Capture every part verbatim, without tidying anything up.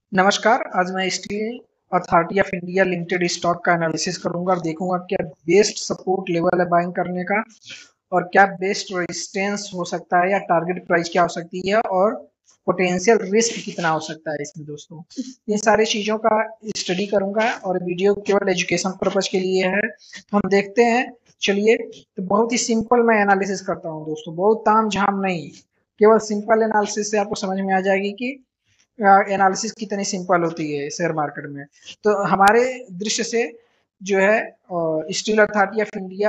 नमस्कार, आज मैं steel authority of India limited stock का एनालिसिस करूंगा और देखूंगा क्या बेस्ट सपोर्ट लेवल है बाइंग करने का और क्या बेस्ट रेजिस्टेंस हो सकता है या टारगेट प्राइस क्या हो सकती है और पोटेंशियल रिस्क कितना हो सकता है इसमें दोस्तों। इन सारी चीज़ों का स्टडी करूंगा और वीडियो केवल एजुकेशन पर्पज के लिए है। हम देखते हैं। चलिए, तो बहुत ही सिंपल मैं एनालिसिस करता हूँ दोस्तों, बहुत ताम झाम नहीं, केवल सिंपल एनालिसिस से आपको समझ में आ जाएगी कि एनालिसिस कितनी सिंपल होती है शेयर मार्केट में। तो हमारे दृश्य से जो है स्टील अथॉरिटी ऑफ इंडिया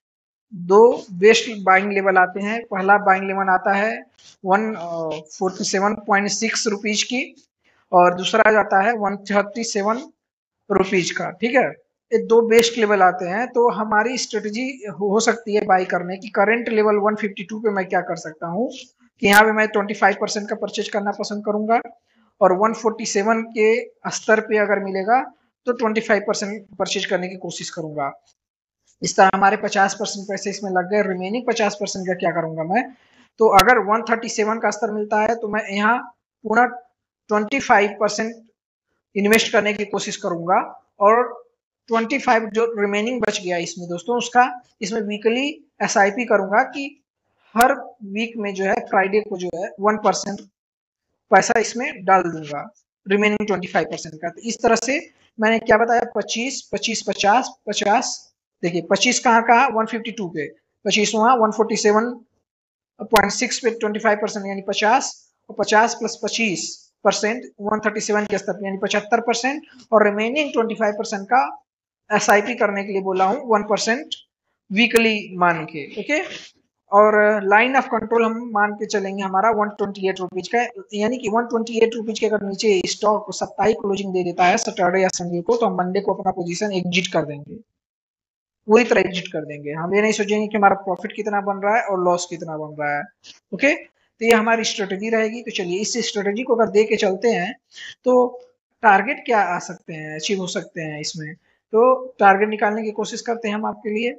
दो बेस्ट बाइंग लेवल आते हैं। पहला बाइंग लेवल आता है one forty seven point six rupees की और दूसरा जाता है वन थर्टी सेवन रुपीज का। ठीक है, ये दो बेस्ट लेवल आते हैं। तो हमारी स्ट्रेटजी हो सकती है बाई करने की। Current level one fifty two पे मैं क्या कर सकता हूँ कि यहाँ पे मैं ट्वेंटी फाइव परसेंट का परचेज करना पसंद करूंगा और वन फोर्टी सेवन के स्तर पे अगर मिलेगा तो ट्वेंटी फाइव परसेंट परचेज करने की कोशिश करूंगा। इस तरह हमारे पचास परसेंट पैसे इसमें लग गए। रिमेनिंग पचास परसेंट का क्या करूंगा मैं, तो अगर वन थर्टी सेवन का स्तर मिलता है तो मैं यहाँ पूरा ट्वेंटी फाइव परसेंट इन्वेस्ट करने की कोशिश करूंगा और ट्वेंटी फाइव जो रिमेनिंग बच गया इसमें दोस्तों, उसका इसमें वीकली एस आई पी करूंगा कि हर वीक में जो है फ्राइडे को जो है वन परसेंट पैसा इसमें डाल दूंगा, रिमेनिंग ट्वेंटी फाइव परसेंट का। तो इस तरह से मैंने क्या बताया, पच्चीस पच्चीस पचास पचास, देखिए पच्चीस कहाँ कहाँ वन फिफ्टी टू पे, पच्चीस वहाँ one forty seven point six पे ट्वेंटी फाइव परसेंट यानी पचास, और पचास प्लस पच्चीस परसेंट वन थर्टी सेवन के स्तर यानी पचहत्तर परसेंट, और रिमेनिंग ट्वेंटी फाइव परसेंट का एस आई पी करने के लिए बोला हूँ वन परसेंट वीकली मान के। ओके, और लाइन ऑफ कंट्रोल हम मान के चलेंगे हमारा वन ट्वेंटी एट रुपीज का, यानी कि वन ट्वेंटी एट रुपीज के अगर नीचे स्टॉक साप्ताहिक क्लोजिंग दे देता है सैटरडे या संडे को, तो हम मंडे को अपना पोजीशन एग्जिट कर देंगे, पूरी तरह एग्जिट कर देंगे। हम ये नहीं सोचेंगे कि हमारा प्रॉफिट कितना बन रहा है और लॉस कितना बन रहा है। ओके, तो ये हमारी स्ट्रेटेजी रहेगी। तो चलिए, इस स्ट्रेटेजी को अगर दे के चलते हैं तो टारगेट क्या आ सकते हैं, अचीव हो सकते हैं इसमें, तो टारगेट निकालने की कोशिश करते हैं हम आपके लिए।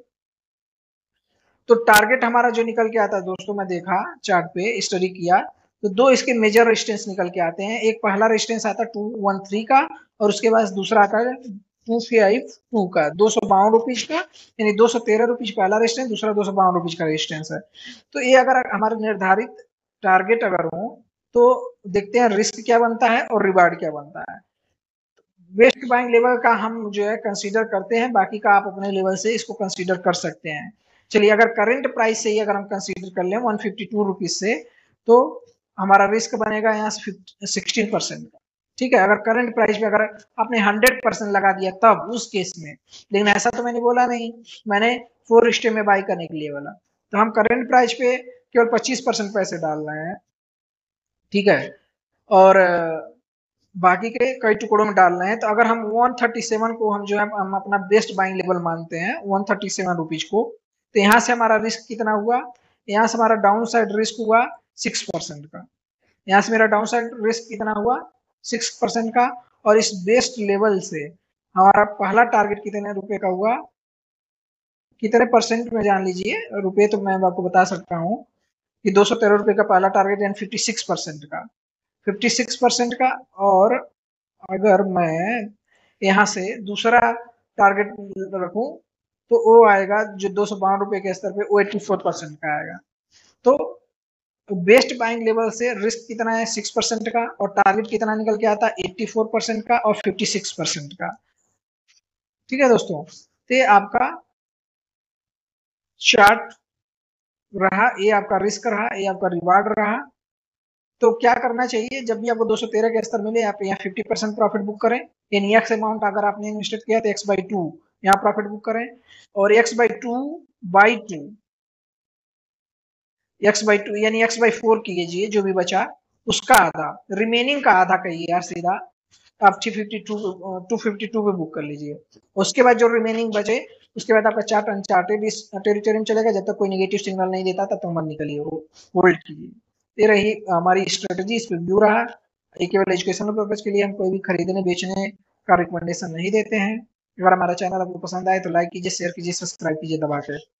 तो टारगेट हमारा जो निकल के आता है दोस्तों, मैं देखा चार्ट पे स्टडी किया तो दो इसके मेजर रेजिस्टेंस निकल के आते हैं। एक पहला रेजिस्टेंस आता है टू वन थ्री का और उसके बाद दूसरा आता है टू फाइव टू का, दो सौ बावन रुपीज का, यानी दो सौ तेरह रुपीज पहला रेजिस्टेंस, दूसरा दो सौ बावन रुपीज का रेजिस्टेंस है। तो ये अगर हमारे निर्धारित टारगेट अगर हो तो देखते हैं रिस्क क्या बनता है और रिवार्ड क्या बनता है। वेस्ट बाइंग लेवल का हम जो है कंसीडर करते हैं, बाकी का आप अपने लेवल से इसको कंसीडर कर सकते हैं। चलिए, अगर करंट प्राइस से ही अगर हम कंसीडर कर लें वन फिफ्टी टू रुपीज से, तो हमारा रिस्क बनेगा यहाँ से सिक्सटीन परसेंट का। ठीक है, अगर करंट प्राइस पे अगर आपने हंड्रेड परसेंट लगा दिया तब उस केस में, लेकिन ऐसा तो मैंने बोला नहीं, मैंने फोर स्टे में बाई करने के लिए बोला। तो हम करंट प्राइस पे केवल पच्चीस परसेंट पैसे डाल रहे हैं। ठीक है, और बाकी के कई टुकड़ों में डाल रहे हैं। तो अगर हम वन थर्टी सेवन को हम जो है हम अपना बेस्ट बाइंग लेवल मानते हैं वन थर्टी सेवन रुपीज को, तो यहाँ से हमारा रिस्क कितना हुआ, यहाँ से हमारा डाउन साइड रिस्क हुआ सिक्स परसेंट का। यहाँ से मेरा डाउन साइड रिस्क कितना हुआ सिक्स परसेंट का। और इस बेस्ट लेवल से हमारा पहला टारगेट कितने रुपए का हुआ, कितने परसेंट में जान लीजिए, रुपए तो मैं आपको बता सकता हूँ कि दो सौ तेरह रुपए का पहला टारगेट यानी फिफ्टी सिक्स परसेंट का, फिफ्टी सिक्स परसेंट का। और अगर मैं यहाँ से दूसरा टारगेट रखूं तो वो आएगा जो दो सौ बावन रुपए के स्तर पे वो एट्टी फोर परसेंट का आएगा। तो बेस्ट बाइंग लेवल से रिस्क कितना है सिक्स परसेंट का और टारगेट कितना निकल के आता है एट्टी फोर परसेंट का और फिफ्टी सिक्स परसेंट का। ठीक है दोस्तों, तो ये आपका चार्ट रहा, ये आपका रिस्क रहा, ये आपका रिवार्ड रहा। तो क्या करना चाहिए, जब भी आपको दो सौ तेरह के स्तर मिले आप यहाँ फिफ्टी परसेंट प्रॉफिट बुक करें, यानी एक्स अमाउंट अगर आपने इन्वेस्टेड किया तो एक्स बाई टू यहाँ प्रॉफिट बुक करें, और X by two by two X by two यानी एक्स बाई फोर कीजिए, जो भी बचा उसका आधा, रिमेनिंग का आधा कहिए यार सीधा, आप three fifty two two fifty two पे बुक कर लीजिए। उसके बाद जो रिमेनिंग बचे उसके बाद आपका चार्ट अनचार्टेड इस टेरिटरी में चलेगा, जब तक कोई नेगेटिव सिग्नल नहीं देता तब तक मत निकलिए, वो होल्ड कीजिए। ये रही हमारी स्ट्रेटजी, इस पे व्यू रहा। ये केवल एजुकेशनल पर्पज के लिए, हम कोई भी खरीदने बेचने का रिकमेंडेशन नहीं देते हैं। अगर हमारा चैनल आपको पसंद आए तो लाइक कीजिए, शेयर कीजिए, सब्सक्राइब कीजिए दबा के।